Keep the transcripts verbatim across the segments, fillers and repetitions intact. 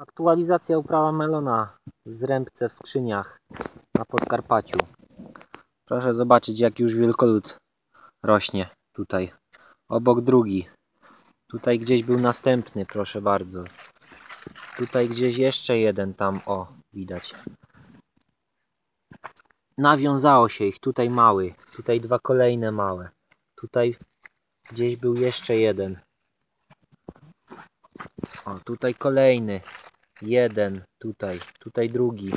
Aktualizacja uprawa melona w Zrębce w skrzyniach na Podkarpaciu. Proszę zobaczyć, jaki już wielkolud rośnie tutaj. Obok drugi. Tutaj gdzieś był następny, proszę bardzo. Tutaj gdzieś jeszcze jeden, tam o, widać. Nawiązało się ich, tutaj mały, tutaj dwa kolejne małe. Tutaj gdzieś był jeszcze jeden. O, tutaj kolejny. Jeden, tutaj, tutaj drugi.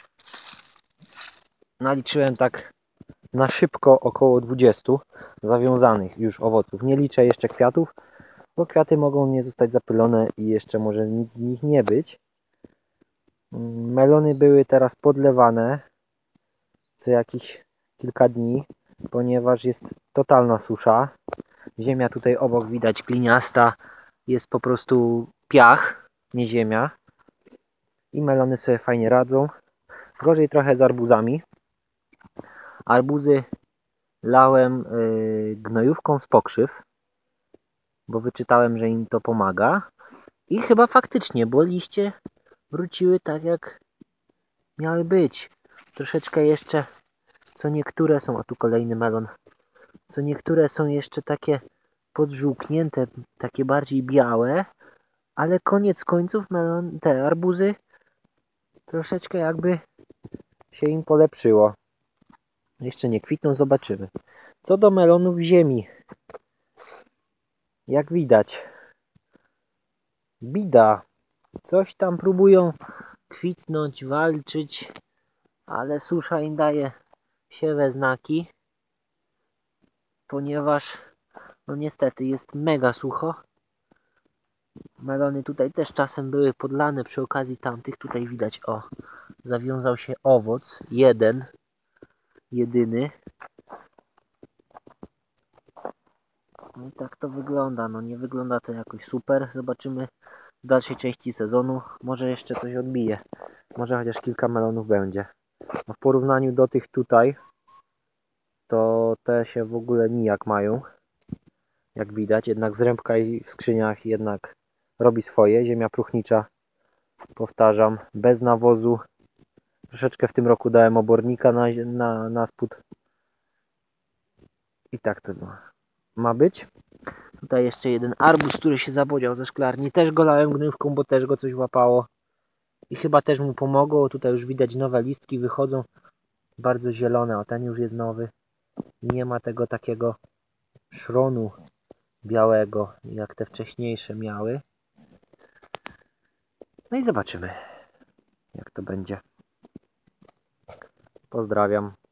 Naliczyłem tak na szybko około dwudziestu zawiązanych już owoców. Nie liczę jeszcze kwiatów, bo kwiaty mogą nie zostać zapylone i jeszcze może nic z nich nie być. Melony były teraz podlewane co jakieś kilka dni, ponieważ jest totalna susza. Ziemia tutaj obok widać gliniasta, jest po prostu piach, nie ziemia. I melony sobie fajnie radzą. Gorzej trochę z arbuzami. Arbuzy lałem yy, gnojówką z pokrzyw, bo wyczytałem, że im to pomaga. I chyba faktycznie, bo liście wróciły tak, jak miały być. Troszeczkę jeszcze, co niektóre są, a tu kolejny melon, co niektóre są jeszcze takie podżółknięte, takie bardziej białe, ale koniec końców melon, te arbuzy troszeczkę jakby się im polepszyło. Jeszcze nie kwitną, zobaczymy. Co do melonów ziemi, jak widać, bida. Coś tam próbują kwitnąć, walczyć, ale susza im daje siewe znaki, ponieważ no niestety jest mega sucho. Melony tutaj też czasem były podlane przy okazji tamtych. Tutaj widać, o, zawiązał się owoc, jeden, jedyny. No i tak to wygląda, no nie wygląda to jakoś super. Zobaczymy w dalszej części sezonu, może jeszcze coś odbije. Może chociaż kilka melonów będzie. No w porównaniu do tych tutaj, to te się w ogóle nijak mają. Jak widać, jednak Zrębka w skrzyniach jednak robi swoje. Ziemia próchnicza, powtarzam, bez nawozu. Troszeczkę w tym roku dałem obornika na, na, na spód. I tak to ma być. Tutaj jeszcze jeden arbuz, który się zabodział ze szklarni. Też go lałem gnojówką, bo też go coś łapało. I chyba też mu pomogło. Tutaj już widać nowe listki wychodzą. Bardzo zielone. O, ten już jest nowy. Nie ma tego takiego szronu białego, jak te wcześniejsze miały. No i zobaczymy, jak to będzie. Pozdrawiam.